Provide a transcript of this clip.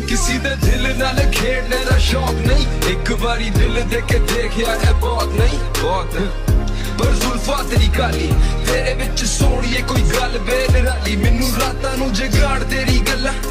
किसी दे दिल नाल खेडने दा शौक नहीं, एक बारी दिल दे के देखया है बहुत नहीं बहुत। पर जुल्फा तेरी काली तेरे विच सोहणीए कोई गल बेनराली, मैनू रातां नू जगाड़ तेरी गल्लां